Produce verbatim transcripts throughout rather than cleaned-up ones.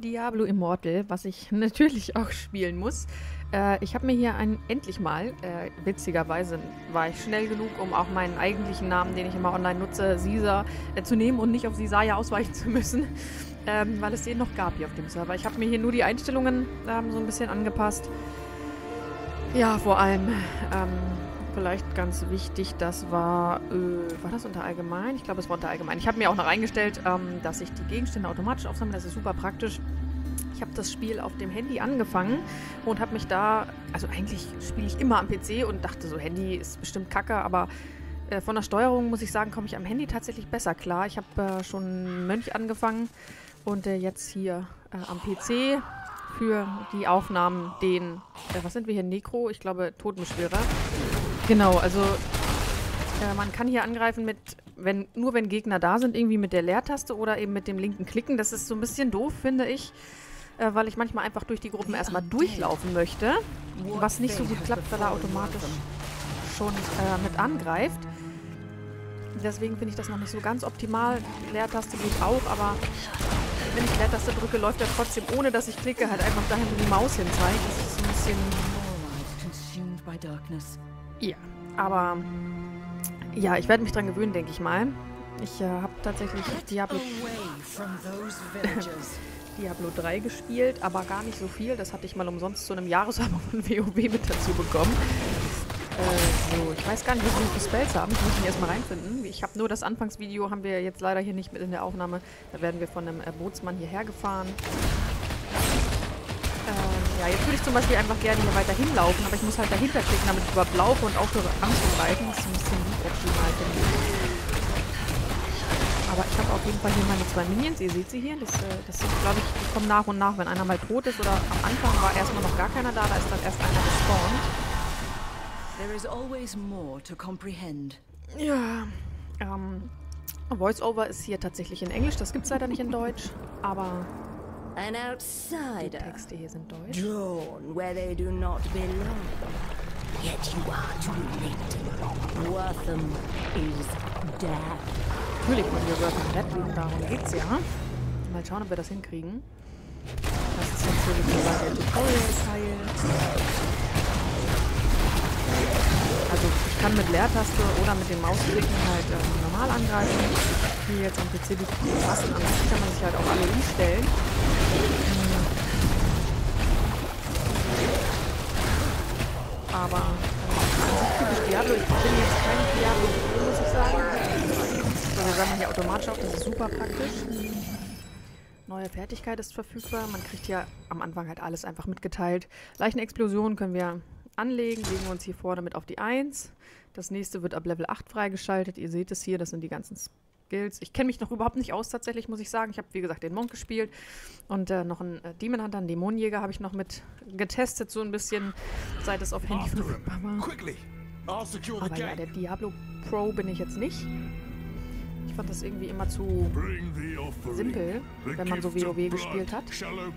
Diablo Immortal, was ich natürlich auch spielen muss. Äh, ich habe mir hier ein, endlich mal, äh, witzigerweise war ich schnell genug, um auch meinen eigentlichen Namen, den ich immer online nutze, Caesar, äh, zu nehmen und nicht auf Caesarea ausweichen zu müssen, ähm, weil es den noch gab hier auf dem Server. Ich habe mir hier nur die Einstellungen ähm, so ein bisschen angepasst. Ja, vor allem, ähm, vielleicht ganz wichtig, das war, äh, war das unter Allgemein? Ich glaube, es war unter Allgemein. Ich habe mir auch noch eingestellt, ähm, dass ich die Gegenstände automatisch aufsammle. Das ist super praktisch. Ich habe das Spiel auf dem Handy angefangen und habe mich da, also eigentlich spiele ich immer am P C und dachte so, Handy ist bestimmt kacke, aber äh, von der Steuerung muss ich sagen, komme ich am Handy tatsächlich besser klar. Ich habe äh, schon Mönch angefangen und äh, jetzt hier äh, am P C für die Aufnahmen den, äh, was sind wir hier, Necro? Ich glaube, Totenbeschwörer. Genau, also äh, man kann hier angreifen mit, wenn nur wenn Gegner da sind, irgendwie mit der Leertaste oder eben mit dem linken Klicken. Das ist so ein bisschen doof, finde ich, äh, weil ich manchmal einfach durch die Gruppen erstmal durchlaufen möchte, was nicht so gut klappt, weil er automatisch schon äh, mit angreift. Deswegen finde ich das noch nicht so ganz optimal. Leertaste geht auch, aber wenn ich Leertaste drücke, läuft er trotzdem, ohne dass ich klicke, halt einfach dahin, wo die Maus hin zeigt. Das ist so ein bisschen... Ja, aber ja, ich werde mich dran gewöhnen, denke ich mal. Ich äh, habe tatsächlich Diablo, Diablo drei gespielt, aber gar nicht so viel. Das hatte ich mal umsonst zu einem Jahresabo von WoW mit dazu bekommen. Äh, so, ich weiß gar nicht, was wir für Spells haben. Ich muss mich erstmal reinfinden. Ich habe nur das Anfangsvideo, haben wir jetzt leider hier nicht mit in der Aufnahme. Da werden wir von einem äh, Bootsmann hierher gefahren. Ja, jetzt würde ich zum Beispiel einfach gerne hier weiter hinlaufen, aber ich muss halt dahinter klicken, damit ich überhaupt laufe und aufhöre anzugreifen. Das ist ein bisschen optimal, finde ich. Aber ich habe auf jeden Fall hier meine zwei Minions. Ihr seht sie hier. Das, das sind, glaube ich, die kommen nach und nach. Wenn einer mal tot ist oder am Anfang war erstmal noch gar keiner da, da ist dann erst einer gespawnt. There is always more to comprehend. Ja, ähm, Voice-Over ist hier tatsächlich in Englisch. Das gibt es leider nicht in Deutsch, aber... An outsider, die Texte hier sind deutsch. Drawn where they do not belong. Yet you are too late. Wortham is dead. Natürlich wollen wir Wortham retten, darum geht's ja. Mal schauen, ob wir das hinkriegen. Das ist jetzt so wie gesagt der Tutorial-Teil. Also ich kann mit Leertaste oder mit dem Mausklicken halt ähm, normal angreifen. Hier jetzt am P C die Tasten an sich kann man sich halt auch alle umstellen. Aber äh, typisch Diablo, ich bin jetzt kein Diablo, muss ich sagen. So, wir sammeln hier automatisch auf, das ist super praktisch. Neue Fertigkeit ist verfügbar. Man kriegt hier am Anfang halt alles einfach mitgeteilt. Leichenexplosion können wir anlegen, legen wir uns hier vorne mit auf die eins. Das nächste wird ab Level acht freigeschaltet. Ihr seht es hier, das sind die ganzen Skills. Ich kenne mich noch überhaupt nicht aus, tatsächlich, muss ich sagen. Ich habe, wie gesagt, den Monk gespielt und äh, noch einen äh, Demon Hunter, einen Dämonenjäger habe ich noch mit getestet, so ein bisschen, seit es auf Handy verfügbar war. Aber ja, der Diablo Pro bin ich jetzt nicht. Ich fand das irgendwie immer zu simpel, wenn man so WoW gespielt hat.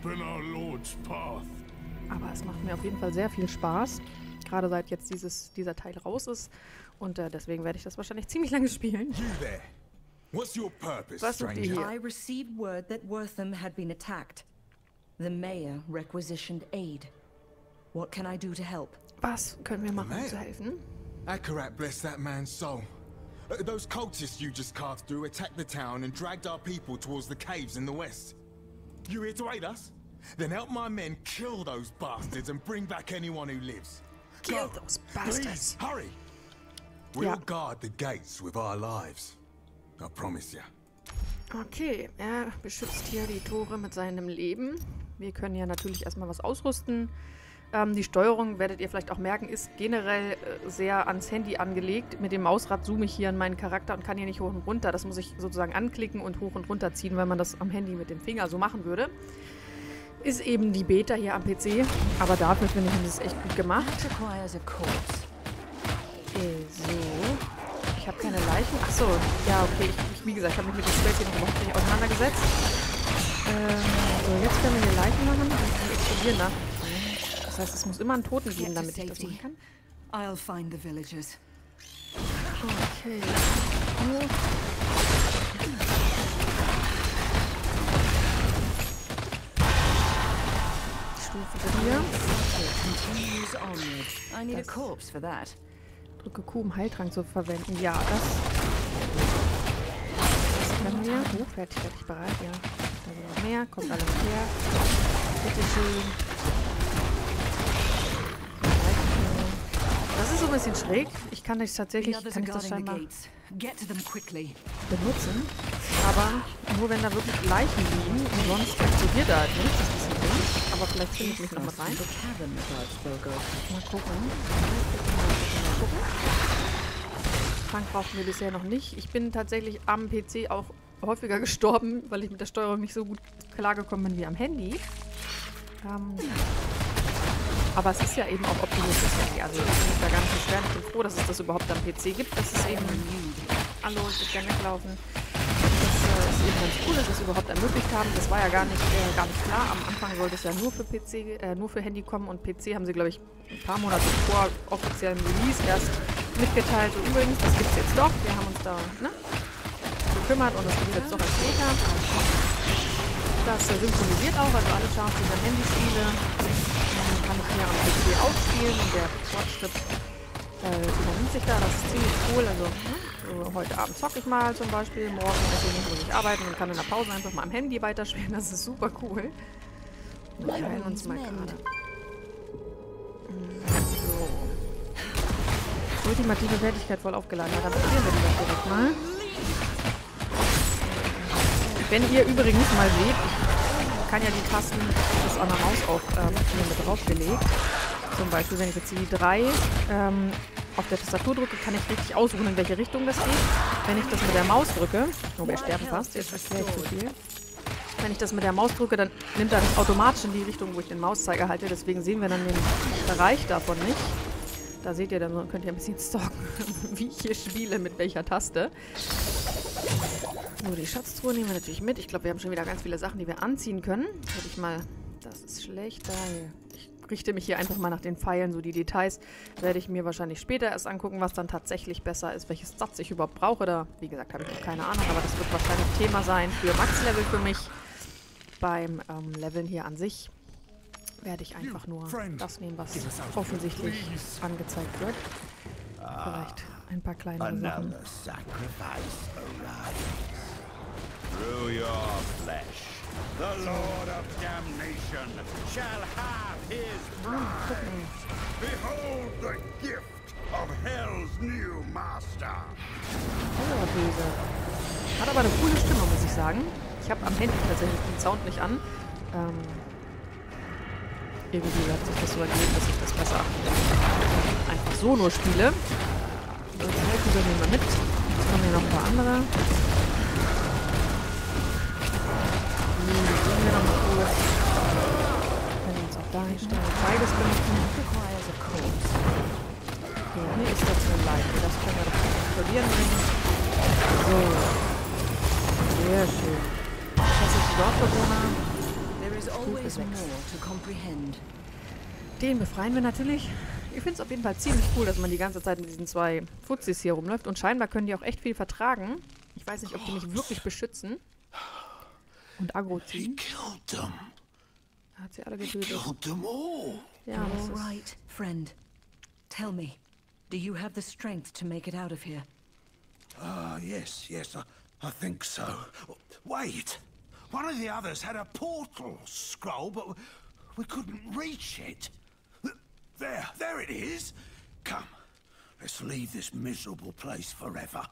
Aber es macht mir auf jeden Fall sehr viel Spaß, gerade seit jetzt dieses, dieser Teil raus ist. Und äh, deswegen werde ich das wahrscheinlich ziemlich lange spielen. What's your purpose, Was sucht ihr hier? I received word that Wortham had been attacked. The mayor requisitioned aid. What can I do to help? Was können wir machen, um zu helfen? Akarat bless that man's soul. Uh, those cultists you just carved through attacked the town and dragged our people towards the caves in the west. You here to aid us? Then help my men kill those bastards and bring back anyone who lives. Kill those bastards. Please, hurry. We'll Ja. guard the gates with our lives. I promise you. Okay, er beschützt hier die Tore mit seinem Leben. Wir können ja natürlich erstmal was ausrüsten. Ähm, die Steuerung, werdet ihr vielleicht auch merken, ist generell äh, sehr ans Handy angelegt. Mit dem Mausrad zoome ich hier an meinen Charakter und kann hier nicht hoch und runter. Das muss ich sozusagen anklicken und hoch und runter ziehen, weil man das am Handy mit dem Finger so machen würde. Ist eben die Beta hier am P C. Aber dafür finde ich das echt gut gemacht. Okay, so. Ich habe keine Leichen. Achso, ja, okay. Ich, ich, wie gesagt, ich habe mich mit dem Spell hier noch überhaupt nicht auseinandergesetzt. Ähm, so, jetzt können wir hier Leichen machen und die explodieren nach. Das heißt, es muss immer einen Toten geben, damit ich das machen kann. I'll find the villagers. Okay. Stufe hier. Continues onward. I need a corpse for that. Drücke Q, um Heiltrank zu verwenden. Ja, das, das können wir. Oh, fertig, fertig, bereit, ja. Da sind noch mehr, kommt alle mit her. Bitteschön. Das ist so ein bisschen schräg. Ich kann das tatsächlich, kann ich das scheinbar benutzen. Aber nur wenn da wirklich Leichen liegen. Und sonst explodiert da halt nichts. Das ist ein bisschen dünn. Aber vielleicht finde ich mich noch mal rein. Mal gucken. Mal gucken. Trank brauchten wir bisher noch nicht. Ich bin tatsächlich am P C auch häufiger gestorben, weil ich mit der Steuerung nicht so gut klargekommen bin wie am Handy. Ähm... Aber es ist ja eben auch optimiert das Handy. Also ich bin da gar nicht beschweren. Ich bin froh, dass es das überhaupt am P C gibt. Das ist eben... Hallo, ich würde gerne weglaufen. Das äh, ist eben ganz cool, dass sie es überhaupt ermöglicht haben. Das war ja gar nicht, äh, gar nicht klar. Am Anfang sollte es ja nur für P C, äh, nur für Handy kommen. Und P C haben sie, glaube ich, ein paar Monate vor offiziellem Release erst mitgeteilt. Und übrigens, das gibt es jetzt doch. Wir haben uns da ne, gekümmert und das gibt es jetzt doch als Beta. Das äh, synchronisiert auch, also alle Charts, die dann Handyspiele kann ich hier am P C ausspielen und der Fortschritt äh, übernimmt sich da. Das ist ziemlich cool. Also, ne, so heute Abend zocke ich mal zum Beispiel, morgen muss ich nicht arbeiten und kann in der Pause einfach mal am Handy weiterspielen. Das ist super cool. Wir heilen uns mal gerade. So. Ultimative Fertigkeit voll aufgeladen. Ja, dann probieren wir die doch direkt mal. Wenn ihr übrigens mal seht, ich kann ja die Tasten das an der Maus auch ähm, hier mit draufgelegt. Zum Beispiel, wenn ich jetzt die drei ähm, auf der Tastatur drücke, kann ich richtig aussuchen, in welche Richtung das geht. Wenn ich das mit der Maus drücke, oh, wir sterben fast, jetzt erkläre ich zu viel. Wenn ich das mit der Maus drücke, dann nimmt er das automatisch in die Richtung, wo ich den Mauszeiger halte. Deswegen sehen wir dann den Bereich davon nicht. Da seht ihr dann, könnt ihr ein bisschen stalken, wie ich hier spiele, mit welcher Taste. So, die Schatztruhe nehmen wir natürlich mit. Ich glaube, wir haben schon wieder ganz viele Sachen, die wir anziehen können. Hätte ich mal... Das ist schlecht. Da ich richte mich hier einfach mal nach den Pfeilen. So die Details werde ich mir wahrscheinlich später erst angucken, was dann tatsächlich besser ist. Welches Stats ich überhaupt brauche. Da, wie gesagt, habe ich noch keine Ahnung. Aber das wird wahrscheinlich Thema sein für Max-Level für mich. Beim ähm, Leveln hier an sich werde ich einfach nur das nehmen, was offensichtlich angezeigt wird. Vielleicht ein paar kleinere Sachen. Through your flesh, the Lord of Damnation shall have his bride. Behold the gift of Hell's new master. Oh, böse. Hat aber eine coole Stimme, muss ich sagen. Ich habe am Handy tatsächlich den Sound nicht an. Ähm, irgendwie hat sich das so ergeben, dass ich das besser einfach so nur spiele. So, jetzt halten wir mal mit. Jetzt kommen hier noch ein paar andere. Sehen wir noch mal kurz. Wir können uns auch da hinstellen und beides benutzen. Ja, hier ist das eine Leiche. Das können wir doch explodieren bringen. So. Sehr schön. Das ist die Dorfbewohner. Den befreien wir natürlich. Ich finde es auf jeden Fall ziemlich cool, dass man die ganze Zeit mit diesen zwei Fuzis hier rumläuft. Und scheinbar können die auch echt viel vertragen. Ich weiß nicht, ob die mich wirklich beschützen. Und aggro ziehen. Er hat sie alle getötet. Ja, das ist... Right, friend. Tell me, do you have the strength to make it out of here? Ah, uh, yes, yes, I, I think so. Wait, one of the others had a portal scroll, but we couldn't reach it. There, there it is. Come, let's leave this miserable place forever.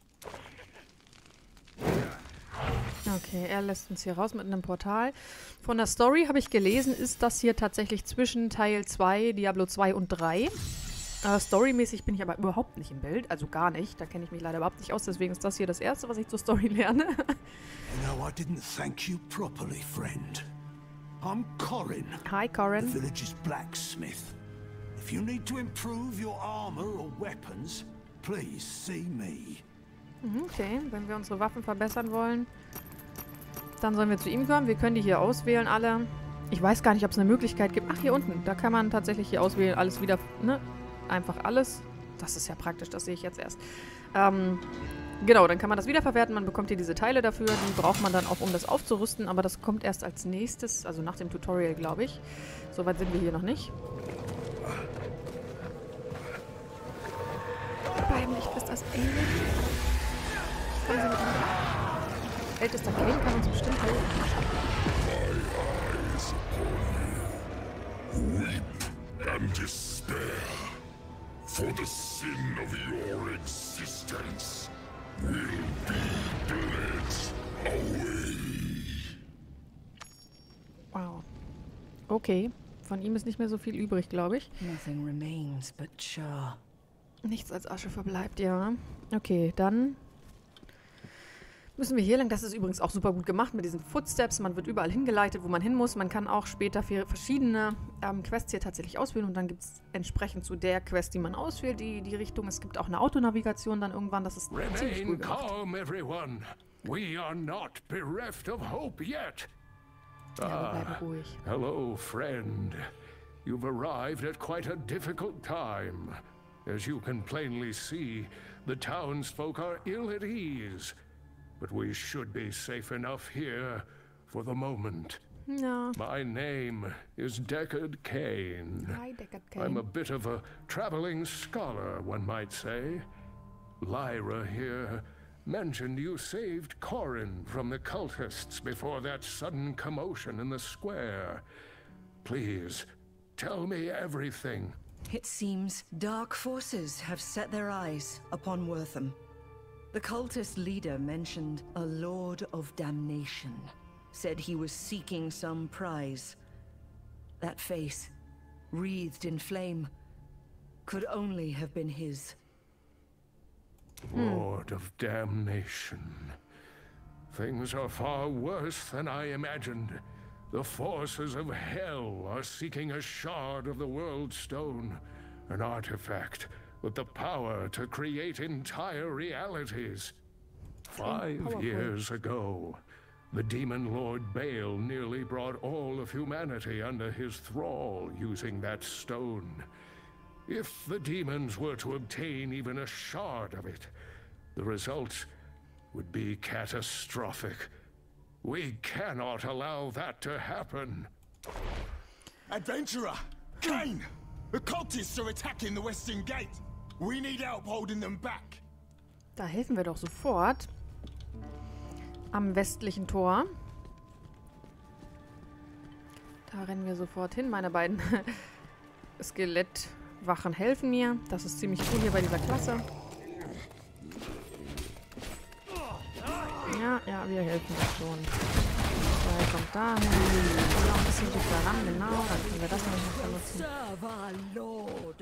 Okay, er lässt uns hier raus mit einem Portal. Von der Story habe ich gelesen, ist das hier tatsächlich zwischen Teil zwei, Diablo zwei und drei. Äh, storymäßig bin ich aber überhaupt nicht im Bild, also gar nicht. Da kenne ich mich leider überhaupt nicht aus, deswegen ist das hier das Erste, was ich zur Story lerne. You know, I didn't thank you properly, friend. I'm Corin. Hi, Corin. The village's blacksmith. If you need to improve your armor or weapons, please see me. Okay, wenn wir unsere Waffen verbessern wollen, dann sollen wir zu ihm kommen. Wir können die hier auswählen, alle. Ich weiß gar nicht, ob es eine Möglichkeit gibt. Ach, hier unten. Da kann man tatsächlich hier auswählen. Alles wieder, ne? Einfach alles. Das ist ja praktisch, das sehe ich jetzt erst. Ähm, Genau, dann kann man das wiederverwerten. Man bekommt hier diese Teile dafür. Die braucht man dann auch, um das aufzurüsten. Aber das kommt erst als nächstes, also nach dem Tutorial, glaube ich. Soweit sind wir hier noch nicht. Beim Licht ist das Alien. Kommen Sie mit mir. Ältester Kane kann uns bestimmt helfen. Weep and despair, for the sin of your existence will be bled away. Wow. Okay. Von ihm ist nicht mehr so viel übrig, glaube ich. Nothing remains but char. Nichts als Asche verbleibt, ja. Okay, dann müssen wir hier lang. Das ist übrigens auch super gut gemacht mit diesen Footsteps. Man wird überall hingeleitet, wo man hin muss. Man kann auch später für verschiedene ähm, Quests hier tatsächlich auswählen. Und dann gibt es entsprechend zu der Quest, die man auswählt, die, die Richtung. Es gibt auch eine Autonavigation dann irgendwann. Das ist ziemlich cool Remain gemacht. calm, everyone. We are not bereft of hope yet. Ja, wir bleiben ruhig. Hello, friend. You've arrived at quite a difficult time. As you can plainly see, the townsfolk are ill at ease. But we should be safe enough here for the moment. Ja. My name is Deckard Cain. Hi, Deckard I'm a Cain. bit of a traveling scholar, one might say. Lyra here mentioned you saved Corin from the cultists before that sudden commotion in the square. Please, tell me everything. It seems dark forces have set their eyes upon Wortham. The cultist leader mentioned a Lord of Damnation. Said he was seeking some prize. That face, wreathed in flame, could only have been his. Lord of Damnation. Things are far worse than I imagined. The forces of hell are seeking a shard of the World Stone, an artifact with the power to create entire realities. Five powerful. years ago, the demon Lord Bale nearly brought all of humanity under his thrall using that stone. If the demons were to obtain even a shard of it, the results would be catastrophic. We cannot allow that to happen. Adventurer! Kane! The cultists are attacking the western gate. We need help holding them back. Da helfen wir doch sofort. Am westlichen Tor. Da rennen wir sofort hin. Meine beiden Skelettwachen helfen mir. Das ist ziemlich cool hier bei dieser Klasse. Ja, ja, wir helfen das schon. Der kommt dahin. Noch ein bisschen dichter ran, genau. Dann können wir das noch benutzen. Serve our lord.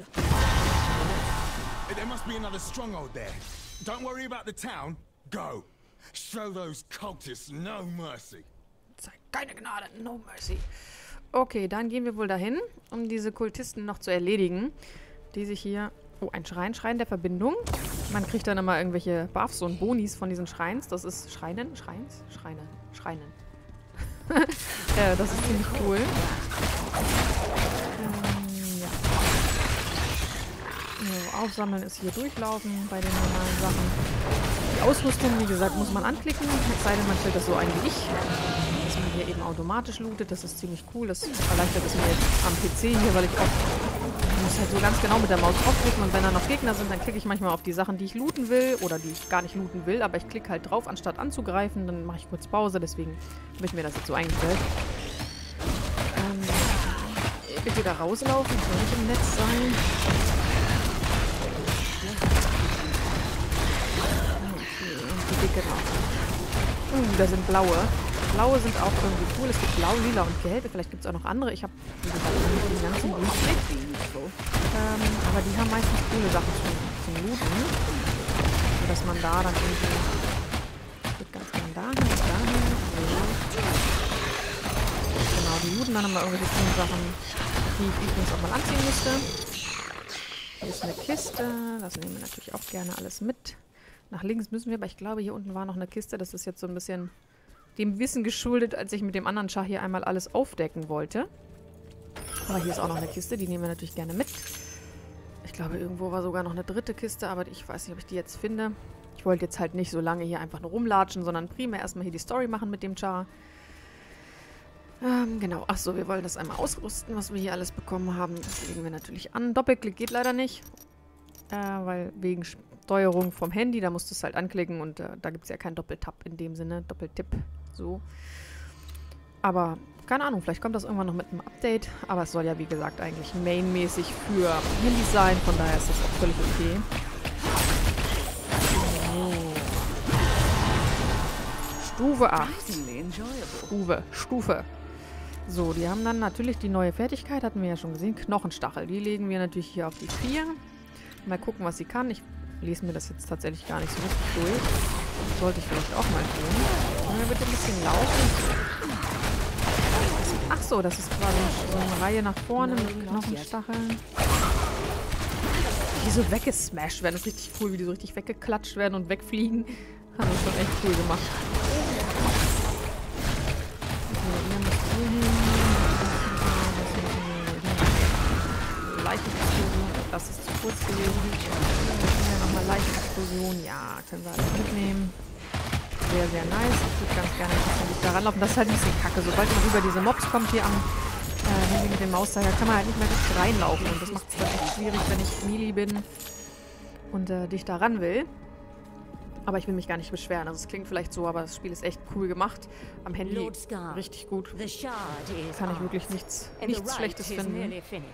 There must be another stronghold there. Don't worry about the town. Go. Show those cultists no mercy. Zeig keine Gnade, no mercy. Okay, dann gehen wir wohl dahin, um diese Kultisten noch zu erledigen, die sich hier... Oh, ein Schrein, Schrein der Verbindung. Man kriegt dann immer irgendwelche Buffs und Bonis von diesen Schreins. Das ist Schreinen? Schreins? Schreine. Schreinen. Ja, das ist ziemlich cool. Ähm, ja. So, aufsammeln ist hier durchlaufen bei den normalen Sachen. Die Ausrüstung, wie gesagt, muss man anklicken. Es sei denn, man stellt das so ein wie ich. Dass man hier eben automatisch lootet. Das ist ziemlich cool. Das erleichtert es mir jetzt am P C hier, weil ich oft... Ich muss halt so ganz genau mit der Maus draufklicken und wenn da noch Gegner sind, dann klicke ich manchmal auf die Sachen, die ich looten will oder die ich gar nicht looten will, aber ich klicke halt drauf, anstatt anzugreifen, dann mache ich kurz Pause, deswegen habe ich mir das jetzt so eingestellt. Ähm, bitte da rauslaufen, ich soll nicht im Netz sein. Okay, und die dicke drauf. Uh, da sind blaue. Blaue sind auch irgendwie cool. Es gibt blau, lila und gelb. Vielleicht gibt es auch noch andere. Ich habe, wie gesagt, nicht den ganzen Durchblick. Ähm, aber die haben meistens coole Sachen zum, zum Looten. Sodass man da dann irgendwie... Ich würde ganz gerne dahin und dahin. Genau, die looten dann haben wir irgendwelche coolen Sachen, die ich übrigens auch mal anziehen müsste. Hier ist eine Kiste. Das nehmen wir natürlich auch gerne alles mit. Nach links müssen wir, aber ich glaube, hier unten war noch eine Kiste. Das ist jetzt so ein bisschen... dem Wissen geschuldet, als ich mit dem anderen Schach hier einmal alles aufdecken wollte. Aber hier ist auch noch eine Kiste, die nehmen wir natürlich gerne mit. Ich glaube, irgendwo war sogar noch eine dritte Kiste, aber ich weiß nicht, ob ich die jetzt finde. Ich wollte jetzt halt nicht so lange hier einfach nur rumlatschen, sondern primär erstmal hier die Story machen mit dem Char. Ähm, genau. Achso, wir wollen das einmal ausrüsten, was wir hier alles bekommen haben. Das legen wir natürlich an. Doppelklick geht leider nicht. Äh, weil wegen Steuerung vom Handy, da musst du es halt anklicken und äh, da gibt es ja keinen Doppeltap in dem Sinne. Doppeltipp. So. Aber, keine Ahnung, vielleicht kommt das irgendwann noch mit einem Update. Aber es soll ja, wie gesagt, eigentlich mainmäßig für Handys sein. Von daher ist das auch völlig okay. Stufe acht. Stufe. Stufe. So, die haben dann natürlich die neue Fertigkeit, hatten wir ja schon gesehen. Knochenstachel. Die legen wir natürlich hier auf die vier. Mal gucken, was sie kann. Ich lese mir das jetzt tatsächlich gar nicht so richtig durch. Das sollte ich vielleicht auch mal tun. Können wir bitte ein bisschen laufen? Ach so, das ist quasi so eine Reihe nach vorne mit Knochenstacheln. Die so weggesmashed werden. Das ist richtig cool, wie die so richtig weggeklatscht werden und wegfliegen. Haben wir schon echt cool gemacht. Leichenexplosion. Das ist zu kurz gewesen. Dann können wir nochmal Leichenexplosion. Ja, können wir alles mitnehmen. Sehr, sehr nice. Ich würde ganz gerne ein bisschen nicht da ranlaufen. Das ist halt ein bisschen kacke. Sobald man über diese Mobs kommt hier am äh, Handy mit dem Mauszeiger, kann man halt nicht mehr richtig reinlaufen. Und das macht es dann echt schwierig, wenn ich Melee bin und äh, dich da ran will. Aber ich will mich gar nicht beschweren. Also es klingt vielleicht so, aber das Spiel ist echt cool gemacht. Am Handy richtig gut. Kann ich wirklich nichts, nichts Schlechtes finden.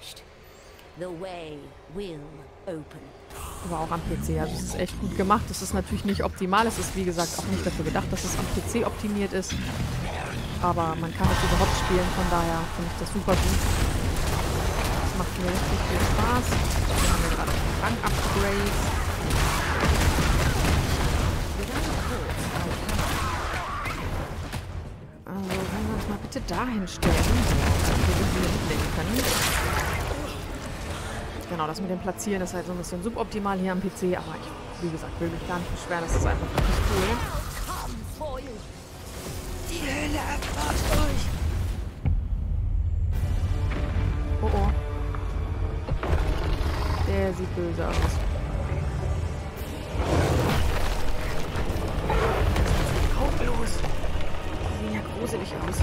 Aber auch am P C. Also es ist echt gut gemacht. Es ist natürlich nicht optimal. Es ist wie gesagt auch nicht dafür gedacht, dass es am P C optimiert ist. Aber man kann es überhaupt spielen. Von daher finde ich das super gut. Das macht mir richtig viel Spaß. Dann haben wir gerade Rang-Upgrades. Also, wenn wir uns mal bitte dahin stellen, damit wir hier mitnehmen können. Genau, das mit dem Platzieren ist halt so ein bisschen suboptimal hier am P C, aber ich, wie gesagt, will mich gar nicht beschweren, das ist einfach richtig cool. Die Hölle erwartet euch! Oh oh. Der sieht böse aus. Hautlos! Sehen ja gruselig aus.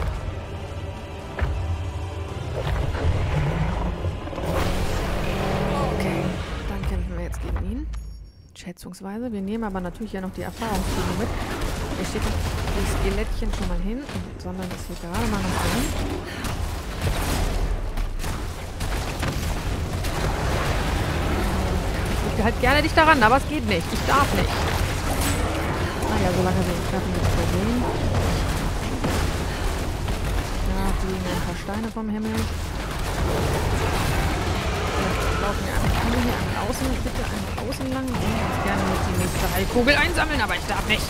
Okay, dann kämpfen wir jetzt gegen ihn. Schätzungsweise. Wir nehmen aber natürlich ja noch die Erfahrungspunkte mit. Hier steht das Skelettchen schon mal hin und sondern das hier gerade mal noch an. Ich würde halt gerne dich daran, aber es geht nicht. Ich darf nicht. Naja, solange wir ihn treffen, wird es wohl gehen. Fliegen ein paar Steine vom Himmel. Wir laufen hier einmal, können wir hier einmal außen, bitte einmal außen lang. Ich würde ganz gerne mit die nächste Heilkugel einsammeln, aber ich darf nicht.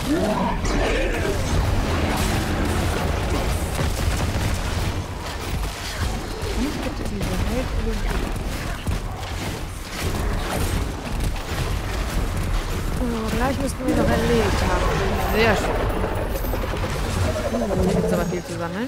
Nicht bitte diese Heilkugel. So, gleich müssten wir noch erledigt haben. Sehr schön. Uh, hier gibt es aber viel zu sammeln.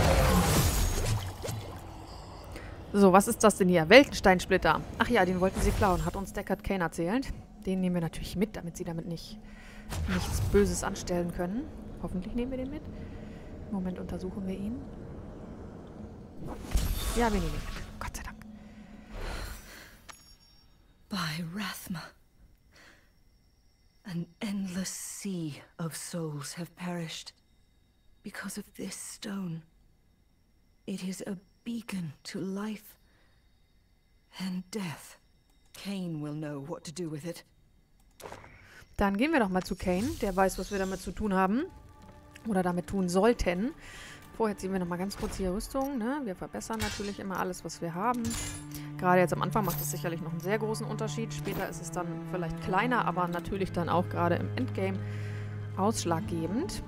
So, was ist das denn hier? Weltensteinsplitter. Ach ja, den wollten sie klauen, hat uns Deckard Cain erzählt. Den nehmen wir natürlich mit, damit sie damit nicht nichts Böses anstellen können. Hoffentlich nehmen wir den mit. Im Moment untersuchen wir ihn. Ja, wir nehmen ihn. Gott sei Dank. By Rathma, an endless sea of souls have perished because of this stone. It is a beacon to life and death. Cain will know what to do with it. Dann gehen wir doch mal zu Cain. Der weiß, was wir damit zu tun haben. Oder damit tun sollten. Vorher ziehen wir noch mal ganz kurz hier Rüstung. Ne? Wir verbessern natürlich immer alles, was wir haben. Gerade jetzt am Anfang macht es sicherlich noch einen sehr großen Unterschied. Später ist es dann vielleicht kleiner, aber natürlich dann auch gerade im Endgame ausschlaggebend.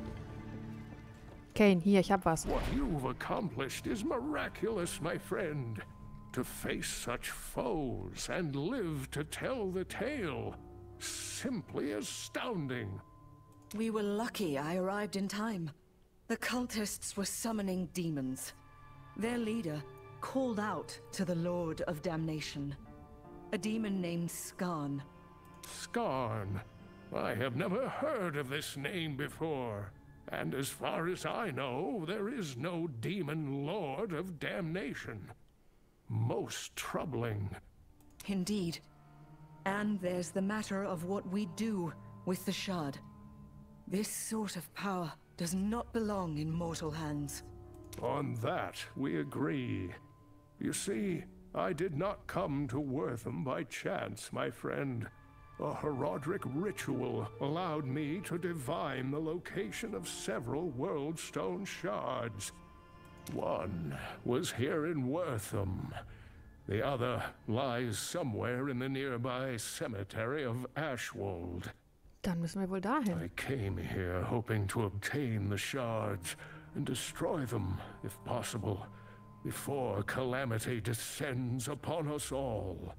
Cain, hier, ich hab was. What you've accomplished is miraculous, my friend. To face such foes and live to tell the tale. Simply astounding. We were lucky I arrived in time. The cultists were summoning demons. Their leader called out to the Lord of Damnation. A demon named Skarn. Skarn. I have never heard of this name before. And as far as I know, there is no demon lord of damnation. Most troubling. Indeed. And there's the matter of what we do with the shard. This sort of power does not belong in mortal hands. On that, we agree. You see, I did not come to Wortham by chance, my friend. A Horadric ritual allowed me to divine the location of several Worldstone shards. One was here in Wortham. The other lies somewhere in the nearby cemetery of Ashwold. Dann müssen wir wohl dahin. I came here hoping to obtain the shards and destroy them, if possible, before calamity descends upon us all.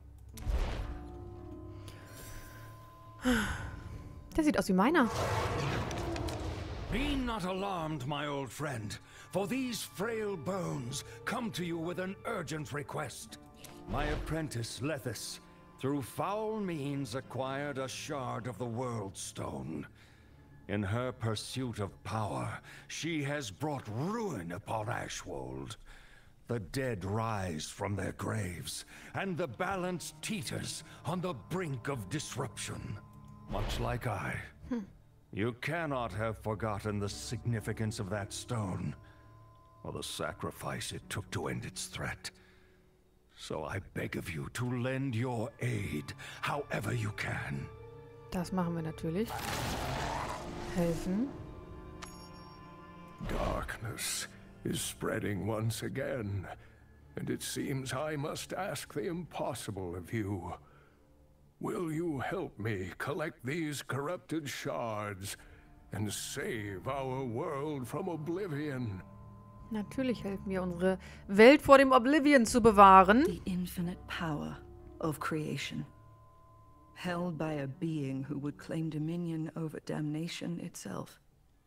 Der sieht aus wie meiner. Be not alarmed, my old friend, for these frail bones come to you with an urgent request. My apprentice, Lethis, through foul means acquired a shard of the Worldstone. In her pursuit of power, she has brought ruin upon Ashwold. The dead rise from their graves, and the balance teeters on the brink of disruption. Much like I. Hmm. You cannot have forgotten the significance of that stone, or the sacrifice it took to end its threat. So I beg of you to lend your aid, however you can. Das machen wir natürlich. Helfen. Darkness is spreading once again, and it seems I must ask the impossible of you. Will you help me collect these corrupted shards and save our world from oblivion? Natürlich helfen wir, unsere Welt vor dem Oblivion zu bewahren. The infinite power of creation, held by a being who would claim dominion over damnation itself.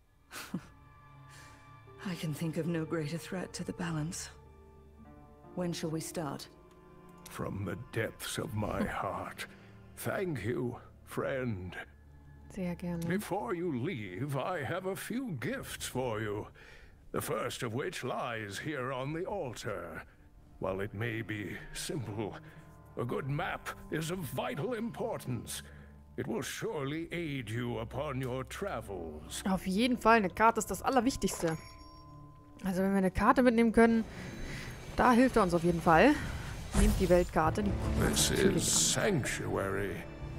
I can think of no greater threat to the balance. When shall we start? From the depths of my heart, thank you, friend. Sehr gerne. Before you leave, I have a few gifts for you. The first of which lies here on the altar. While it may be simple, a good map is of vital importance. It will surely aid you upon your travels. Auf jeden Fall, eine Karte ist das Allerwichtigste. Also wenn wir eine Karte mitnehmen können, da hilft er uns auf jeden Fall. Nehmt die Weltkarte. Die This is Sanctuary.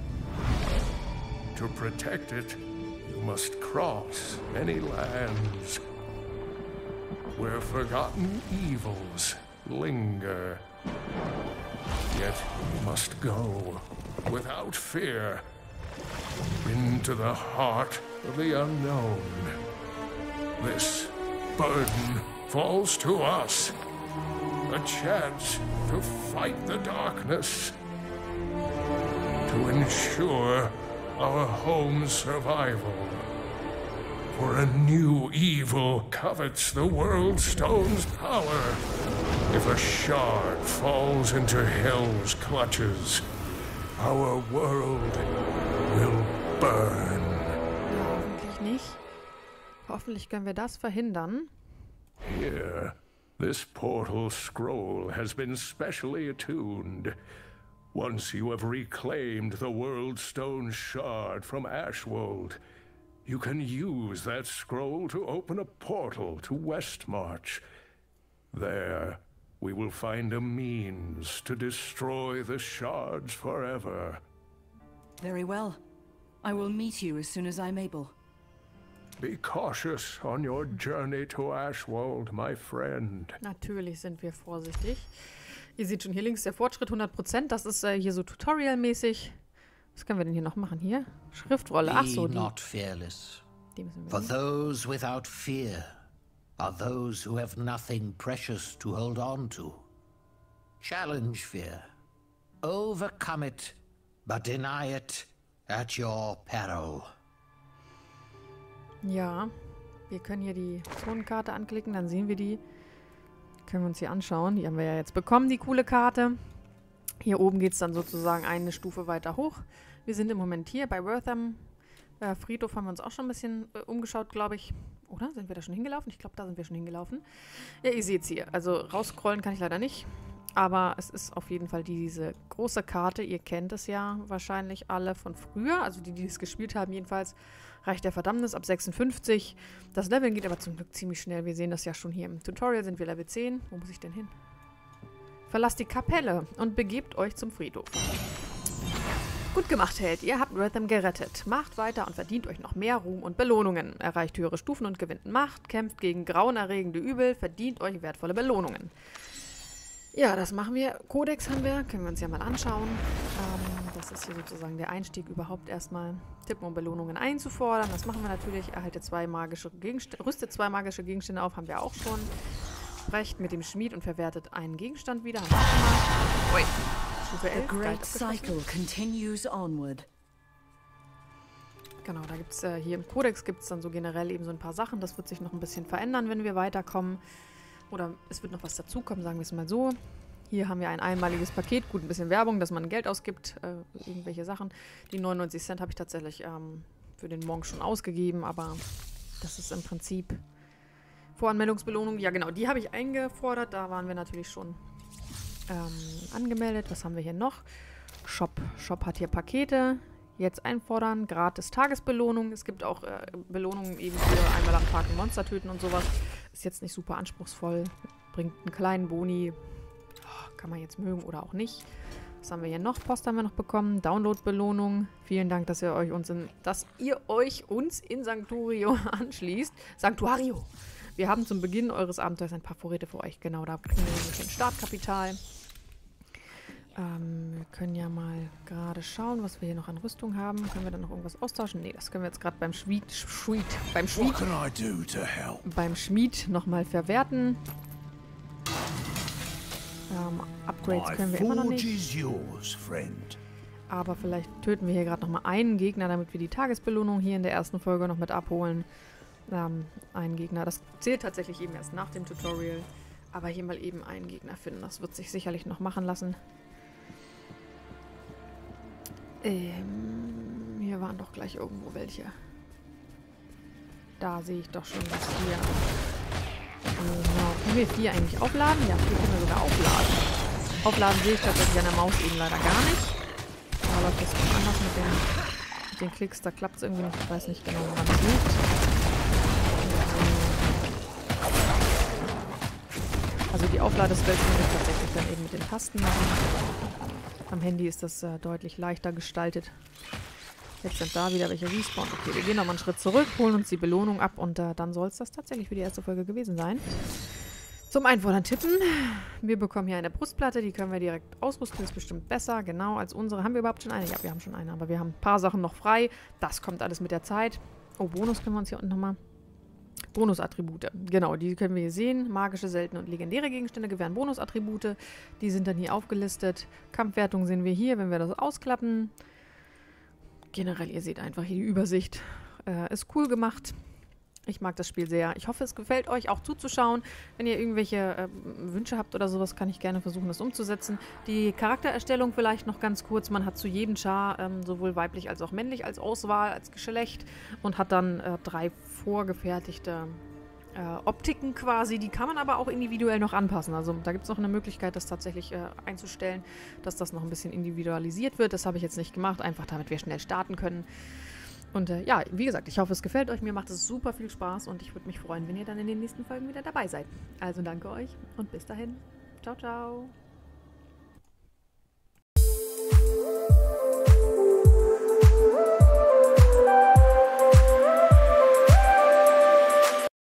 To protect it, you must cross many lands where forgotten evils linger. Yet you must go without fear into the heart of the unknown. This burden falls to us. A chance to fight the darkness. To ensure our home's survival. For a new evil covets the Worldstone's power. If a shard falls into Hell's clutches, our world will burn. Ja, hoffentlich nicht. Hoffentlich können wir das verhindern. Here, this portal scroll has been specially attuned. Once you have reclaimed the Worldstone shard from Ashwold, you can use that scroll to open a portal to Westmarch. There, we will find a means to destroy the shards forever. Very well. I will meet you as soon as I'm able. Be cautious on your journey to Ashwold, my friend. Natürlich sind wir vorsichtig. Ihr seht schon hier links der Fortschritt hundert Prozent. Das ist äh, hier so Tutorial-mäßig. Was können wir denn hier noch machen? Hier? Schriftrolle. Ach so, Be die. not fearless. Die müssen wir For nehmen. those without fear are those who have nothing precious to hold on to. Challenge fear. Overcome it, but deny it at your peril. Ja, wir können hier die Zonenkarte anklicken, dann sehen wir die. Können wir uns hier anschauen. Die haben wir ja jetzt bekommen, die coole Karte. Hier oben geht es dann sozusagen eine Stufe weiter hoch. Wir sind im Moment hier bei Wortham. Äh, Friedhof haben wir uns auch schon ein bisschen äh, umgeschaut, glaube ich. Oder? Sind wir da schon hingelaufen? Ich glaube, da sind wir schon hingelaufen. Ja, ihr seht es hier. Also rausscrollen kann ich leider nicht. Aber es ist auf jeden Fall diese große Karte. Ihr kennt es ja wahrscheinlich alle von früher. Also die, die es gespielt haben jedenfalls. Reich der Verdammnis ab sechsundfünfzig. Das Leveln geht aber zum Glück ziemlich schnell. Wir sehen das ja schon hier im Tutorial. Sind wir Level zehn. Wo muss ich denn hin? Verlasst die Kapelle und begebt euch zum Friedhof. Gut gemacht, Held. Ihr habt Wortham gerettet. Macht weiter und verdient euch noch mehr Ruhm und Belohnungen. Erreicht höhere Stufen und gewinnt Macht. Kämpft gegen grauenerregende Übel. Verdient euch wertvolle Belohnungen. Ja, das machen wir. Kodex haben wir. Können wir uns ja mal anschauen. Ähm, das ist hier sozusagen der Einstieg, überhaupt erstmal tippen, um Belohnungen einzufordern. Das machen wir natürlich. Erhalte zwei magische Gegenstände. Rüstet zwei magische Gegenstände auf. Haben wir auch schon. Sprecht mit dem Schmied und verwertet einen Gegenstand wieder. Haben wir auch schon mal. Ui. Stufe elf. The great cycle continues onward. Genau, da gibt es äh, hier im Kodex gibt es dann so generell eben so ein paar Sachen. Das wird sich noch ein bisschen verändern, wenn wir weiterkommen. Oder es wird noch was dazukommen, sagen wir es mal so. Hier haben wir ein einmaliges Paket. Gut, ein bisschen Werbung, dass man Geld ausgibt. Äh, irgendwelche Sachen. Die neunundneunzig Cent habe ich tatsächlich ähm, für den Monk schon ausgegeben. Aber das ist im Prinzip Voranmeldungsbelohnung. Ja genau, die habe ich eingefordert. Da waren wir natürlich schon ähm, angemeldet. Was haben wir hier noch? Shop. Shop hat hier Pakete. Jetzt einfordern. Gratis Tagesbelohnung. Es gibt auch äh, Belohnungen eben für einmal am Tag ein Monster töten und sowas. Ist jetzt nicht super anspruchsvoll. Bringt einen kleinen Boni. Oh, kann man jetzt mögen oder auch nicht. Was haben wir hier noch? Post haben wir noch bekommen. Download-Belohnung. Vielen Dank, dass ihr euch uns in, dass ihr euch uns in Sanctuario anschließt. Sanctuario. Wir haben zum Beginn eures Abenteuers ein paar Vorräte für euch. Genau, da kriegen wir ein bisschen Startkapital. Ähm, wir können ja mal gerade schauen, was wir hier noch an Rüstung haben. Können wir dann noch irgendwas austauschen? Nee, das können wir jetzt gerade beim Schmied, Schmied, beim Schmied, beim Schmied nochmal verwerten. Ähm, Upgrades können wir immer noch nicht. Aber vielleicht töten wir hier gerade nochmal einen Gegner, damit wir die Tagesbelohnung hier in der ersten Folge noch mit abholen. Ähm, einen Gegner. Das zählt tatsächlich eben erst nach dem Tutorial. Aber hier mal eben einen Gegner finden. Das wird sich sicherlich noch machen lassen. Ähm, hier waren doch gleich irgendwo welche. Da sehe ich doch schon was hier. Genau. Können wir vier eigentlich aufladen? Ja, vier können wir sogar aufladen. Aufladen sehe ich tatsächlich an der Maus eben leider gar nicht. Da läuft das anders mit den, mit den Klicks. Da klappt es irgendwie nicht. Ich weiß nicht genau, woran es liegt. Also die Aufladeswelt muss ich tatsächlich dann eben mit den Tasten machen. Am Handy ist das äh, deutlich leichter gestaltet. Jetzt sind da wieder welche Respawn. Okay, wir gehen nochmal einen Schritt zurück, holen uns die Belohnung ab und äh, dann soll es das tatsächlich für die erste Folge gewesen sein. Zum Einfordern tippen. Wir bekommen hier eine Brustplatte, die können wir direkt ausrüsten. Ist bestimmt besser, genau, als unsere. Haben wir überhaupt schon eine? Ja, wir haben schon eine, aber wir haben ein paar Sachen noch frei. Das kommt alles mit der Zeit. Oh, Bonus können wir uns hier unten nochmal... Bonusattribute. Genau, die können wir hier sehen. Magische, seltene und legendäre Gegenstände gewähren Bonusattribute. Die sind dann hier aufgelistet. Kampfwertung sehen wir hier, wenn wir das ausklappen. Generell, ihr seht einfach hier die Übersicht. Äh, ist cool gemacht. Ich mag das Spiel sehr. Ich hoffe, es gefällt euch auch zuzuschauen. Wenn ihr irgendwelche äh, Wünsche habt oder sowas, kann ich gerne versuchen, das umzusetzen. Die Charaktererstellung vielleicht noch ganz kurz. Man hat zu jedem Char ähm, sowohl weiblich als auch männlich als Auswahl, als Geschlecht und hat dann äh, drei vorgefertigte äh, Optiken quasi. Die kann man aber auch individuell noch anpassen. Also da gibt es noch eine Möglichkeit, das tatsächlich äh, einzustellen, dass das noch ein bisschen individualisiert wird. Das habe ich jetzt nicht gemacht, einfach damit wir schnell starten können. Und äh, ja, wie gesagt, ich hoffe, es gefällt euch. Mir macht es super viel Spaß und ich würde mich freuen, wenn ihr dann in den nächsten Folgen wieder dabei seid. Also danke euch und bis dahin. Ciao, ciao.